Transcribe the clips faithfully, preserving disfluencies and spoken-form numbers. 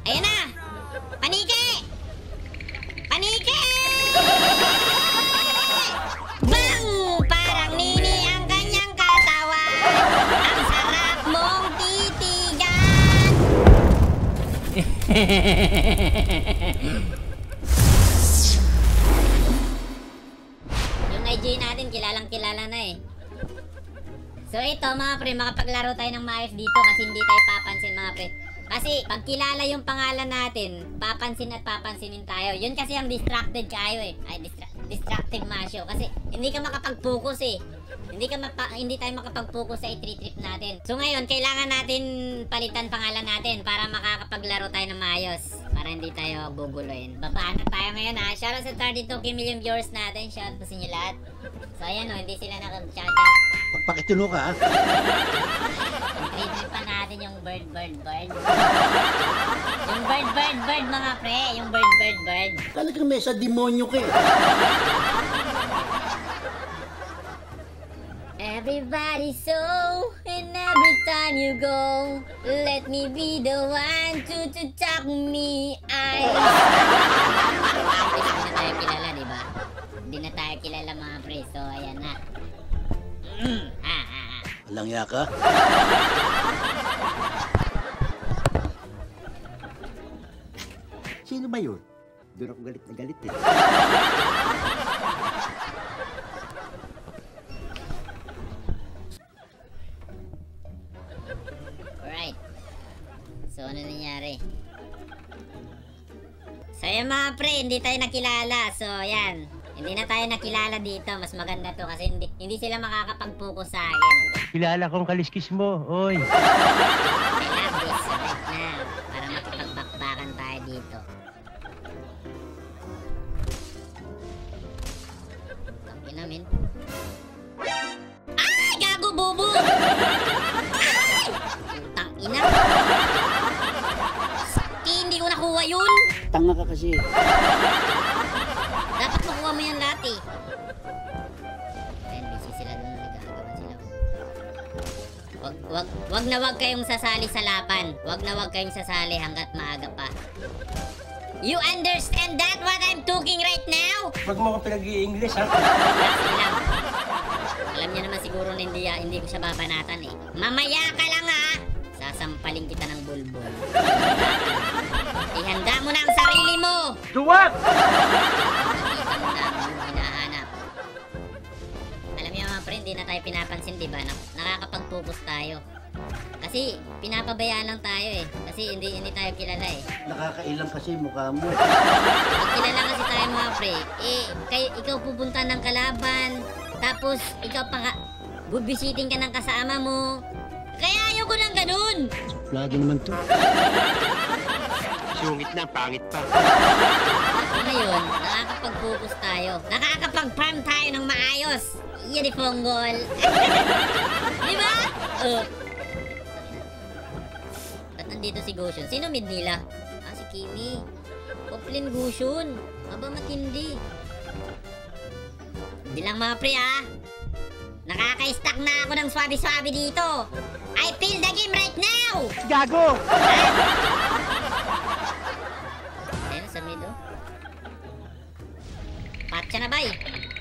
Ayan na! Paniki! Paniki! Bang! Parang nini ang kanyang katawan. Ang sarap mong titigan. Yung I G natin, kilalang kilala na eh. So ito mga pre, makapaglaro tayo ng maayos dito kasi hindi tayo papansin mga pre. Kasi pag kilala yung pangalan natin, papansin at papansinin tayo. Yun kasi ang distracted kayo eh. Ay, distra distracted masyo. Kasi hindi ka makapag-focus eh. Hindi ka mapa hindi tayo makapag-focus sa i-trip natin. So ngayon, kailangan natin palitan pangalan natin para makakapaglaro tayo ng maayos. Para hindi tayo guguloyin. Babaan na tayo ngayon ha. Shoutout sa thirty-two million viewers natin. Shoutout po sa inyo lahat. So ayan o, hindi sila nakag-shoutout. Pagpakituno ka ha. I-trip pa natin yung bird, bird, bird. Yung bird, bird, bird mga pre. Yung bird, bird, bird. Talagang may sa demonyo ka eh. Everybody's so, and every time you go, let me be the one to, to talk me. I... Hindi na tayo kilala, di ba? Hindi na tayo kilala mga pre, so ayan na. Mm. Ah, ah, ah. Walang ya ka? Sino ba yun? Doon ako galit na galit eh. Alright. So ano nangyari? So yan mga pre, hindi tayo nakilala. So yan, hindi na tayo nakilala dito. Mas maganda to kasi hindi, hindi sila makakapag-focus sa akin. Kilala kong kaliskis mo, oy. I love this right now. Para makipagbakbakan tayo dito. Tangina min. Ay! Gago bubo! Ay! Tangina. Hindi ko nakuha yun. Tanga ka kasi. Dapat makuha mo yan lahat eh. Ayun, busy sila doon. Nagagawa sila. Wag, wag, wag na wag kayong sasali sa laban. Wag na wag kayong sasali hanggat maaga pa. You understand that what I'm talking right now? Wag mo ko pinag-i-English ha. Sige lang. Alam niya naman siguro na hindi, hindi ko siya babanatan eh. Mamaya ka lang ha. Sasampaling kita ng bulbul. Ihanda mo na ang sarili mo. Duwag! Nakikita mo na ang hinahanap. Alam niyo mga friend, hindi na tayo pinapansin, di ba? Nakakapag-focus tayo. Kasi pinapabayaan lang tayo eh. Kasi hindi hindi tayo kilala eh. Nakakailang kasi mukha mo. Pag kilala kasi tayo mga pre, eh, kayo, ikaw pupunta ng kalaban. Tapos, ikaw pa nga, bubisiting ka ng kasama mo. Kaya ayoko ng ganun. Lagi naman to. Sungit na, pangit pa. So ngayon, nakakapag-focus tayo. Nakakapag-farm tayo ng maayos. Yan yung ponggol. Di ba? Uh. Ba't nandito si Gushun? Sino mid nila? Ah, si Kimi. Poplin Gushun. Aba, matindi. Hindi lang mga pre ah. Nakaka-stack na ako ng swabe-swabe dito. I feel the game right now. Gago! Ayun, sa mid oh. Patcha na bay.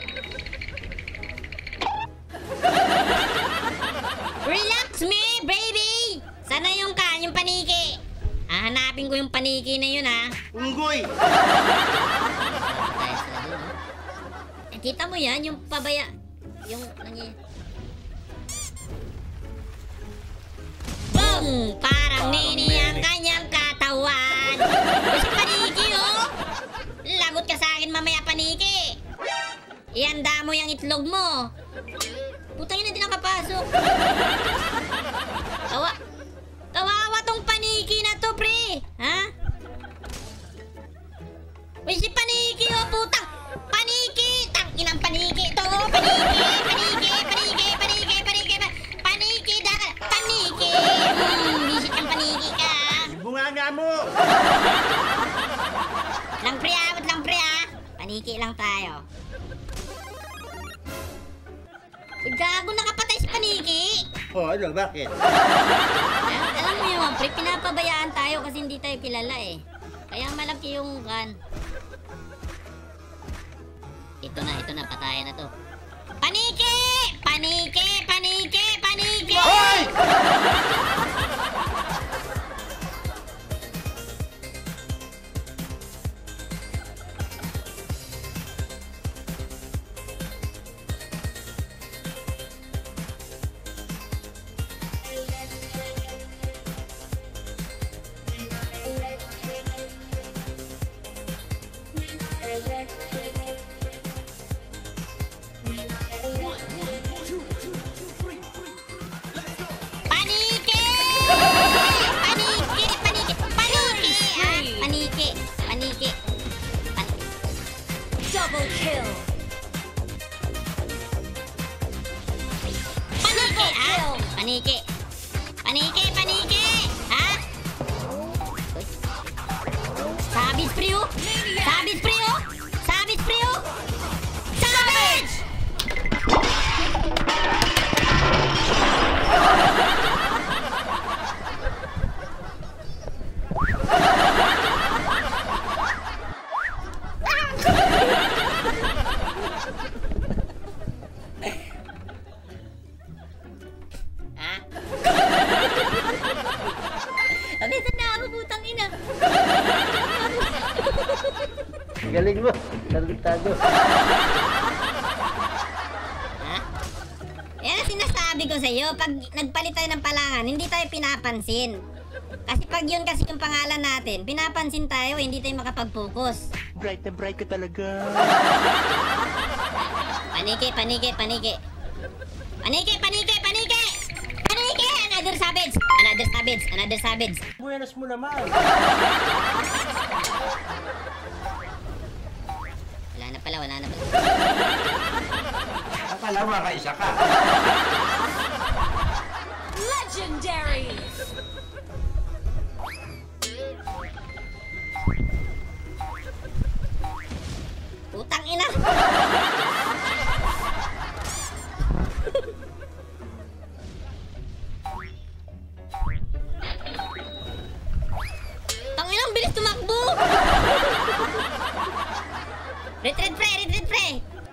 Relax me, baby! Sana yung kan, yung paniki. Hahanapin ko yung paniki na yun, ha? Unggoy! Tayo sila dun, ha? Eh, kita mo yan, yung pabaya... Yung... Nangy... Boom! Parang nini ang kanyang katawan. Kasi paniki, oh! Lagot ka sa akin mamaya, paniki! Ihanda mo yung itlog mo. Putang ina, hindi nakapasok. Kawa... Kawawa tong paniki na to, pre! Ha? Uy, si paniki, oh, putang! Paniki! Tanginang paniki ito, oh! Paniki! Paniki! Paniki! Paniki! Paniki! Paniki! Daka! Paniki! Hmm, bisit ang paniki ka! Bunga nga mo! Lang, pre, ah! Lang, pre, ah! Paniki lang tayo. Gago, nakapatay si paniki! Oh, ano? Bakit? Alam, alam Tingnan mo yung pre, pinapabayaan tayo kasi hindi tayo kilala eh. Kaya malaki yung kan. Ito na, ito na, patayan na to. Paniki! Paniki! Paniki! Paniki! Hoy! Paniki! Paniki! Paniki! Paniki! Ah, paniki! Paniki! Pan Double kill. paniki! Ah! Paniki! Paniki! Paniki! Ha? Sabis prio! Sabis prio! Sabis prio! Savage! Ha? Sabi, saan na ako, putang ina? Galing mo. Targetado. Ha? Yan ang sinasabi ko sa'yo. Pag nagpalit tayo ng palangan, hindi tayo pinapansin. Kasi pag yun kasi yung pangalan natin, pinapansin tayo, hindi tayo makapag-focus. Bright na bright ka talaga. Paniki, paniki, paniki. Paniki, paniki, paniki! Paniki! Another savage! Another savage! Another savage! Buenas mo naman. Wala na pala, wala na pala. Akala mo makaisa ka. Legendary. Putang ina! Tang ina, ang bilis tumakbo! Retreat pre, retreat pre!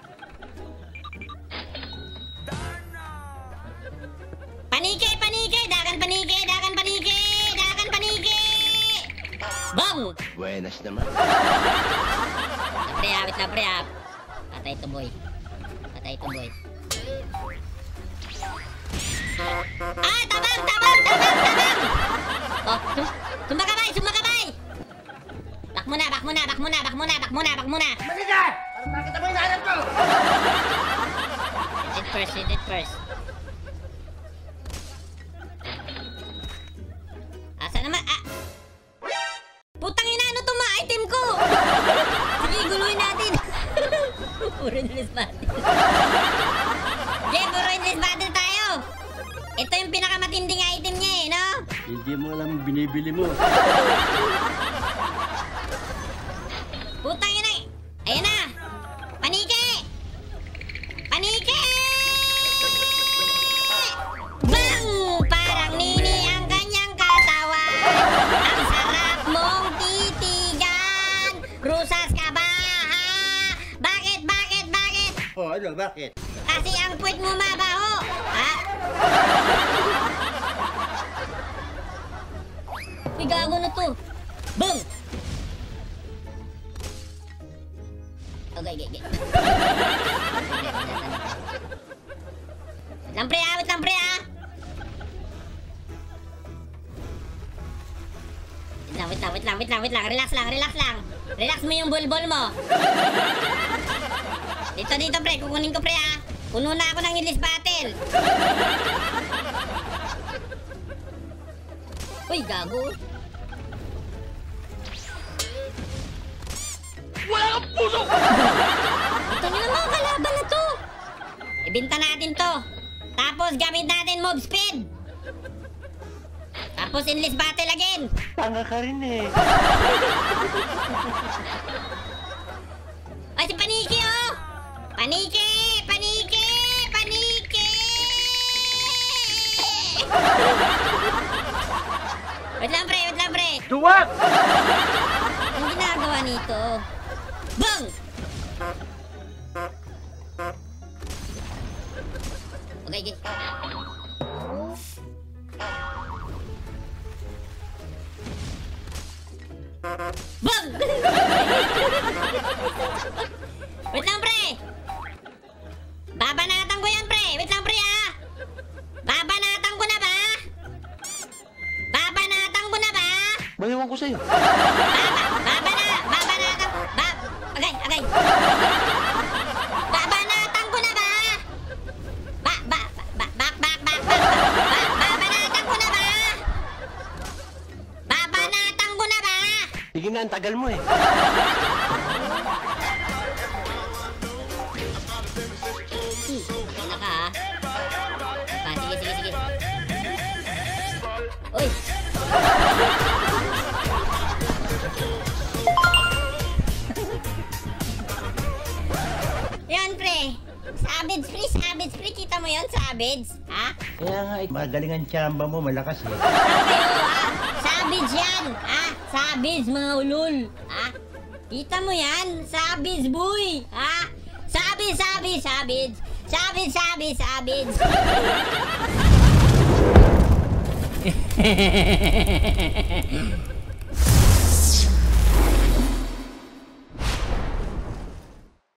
Paniki, paniki! Dagan paniki, dagan paniki! Dagan paniki! Bang! Buenas naman. Pre, awit na pre, ah. Patay to boy. Patay to boy. Ah, tabang, tabang, tabang, tabang! Oh, sum sumakabay, sumakabay! Bak muna, bak muna, bak muna, bak muna, bak muna, bak muna! Mali ka! Para makita mo yung hanap ko! Hit it first, hit it first. Asa naman, ah! Putang ina, ano itong mga item ko? Sige, guluhin natin. Puro endless battle. Yeah, puro endless battle tayo. Ito yung pinakamatinding item niya eh, no? Hindi mo alam ang binibili mo. Putang ina. Ayan na. Paniki! Paniki! Bang! Parang nini ang kanyang katawan. Ang sarap mong titigan. Rusas ka ba? Ha? Bakit, bakit, bakit? Oh, ano, bakit? Kasi ang puwet mo mabaho. Ha? Uy, gago na to. Boom! Okay, okay, okay. Wait lang pre ah, wait lang pre ah. Wait lang, wait lang, wait lang, wait lang, wait lang. Relax lang, relax lang. Relax mo yung bulbol mo. Dito, dito pre, kukunin ko pre ah. Puno na ako ng English battle. Uy, gago. Wala kang puso! Ito nyo naman kalaban na to. Ibenta natin to. Tapos gamit natin mob speed. Tapos endless battle again. Tanga ka rin eh. Ay, si Paniki oh. Paniki! Paniki! Paniki! Wait lang, pre. Wait lang, pre. Duwag! Ang ginagawa nito. Bang! Okay, okay. Bang! Wait lang, pre. Babanatan ko yan, pre. Wait lang, pre, ah. Babanatan ko na ba? Babanatan ko na ba? Mayawan ko sa'yo. Baba, baba na, baba na, ba, agay, agay. Babanatan ko na ba? Ba, ba, ba, ba, ba, ba, ba, ba, babanatan ko na ba? Babanatan ko na ba? Sige na, ang tagal mo eh. Ano ka, ha? Ah, sige, sige, sige. Uy! Yan, pre. Savage, pre. Savage, pre. Kita mo yun, Savage? Ha? Kaya nga, eh, magaling ang tsamba mo, malakas eh. Sabi, oh, ha? Savage yan. Ha? Savage, mga ulol. Ha? Kita mo yan? Savage, boy. Ha? Savage, savage, savage. Savage, savage, savage.